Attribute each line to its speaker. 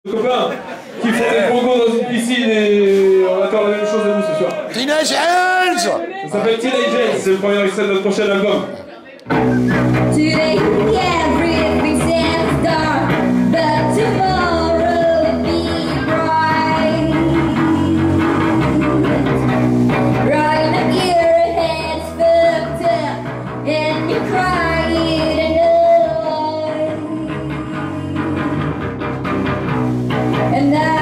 Speaker 1: Copains qui font des bongos dans une piscine et on attend la même chose de nous ce soir.
Speaker 2: Teenage Angels.
Speaker 1: Ça s'appelle Teenage Angels, c'est le premier extrait de notre prochain album.
Speaker 3: Today everything stands dark, but tomorrow will be bright. Right up your head's fucked up, and you're crying alone. And I